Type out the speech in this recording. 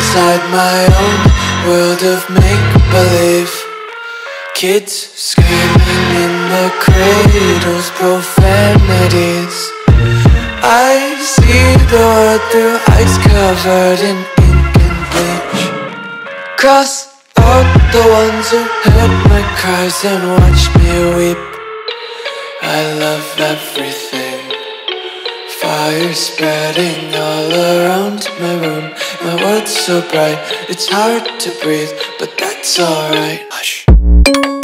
inside my own world of make-believe. Kids screaming in the cradles, profanities. I see the world through eyes covered in ink and bleach. Cross out the ones who heard my cries and watched me weep. I love everything. Fire spreading all around my room. My world's so bright, it's hard to breathe, but that's alright. Hush.